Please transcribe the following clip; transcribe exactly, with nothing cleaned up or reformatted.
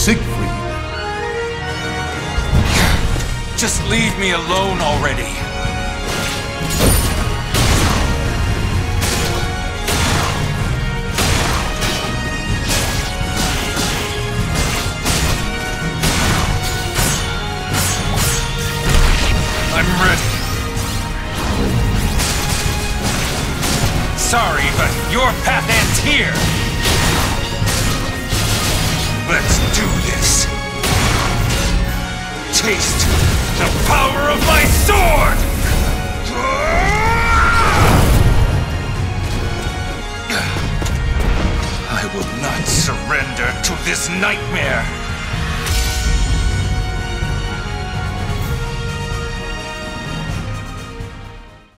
Siegfried. Just leave me alone already. I'm ready. Sorry, but your path ends here. Let's do this. Taste the power of my sword! I will not surrender to this nightmare.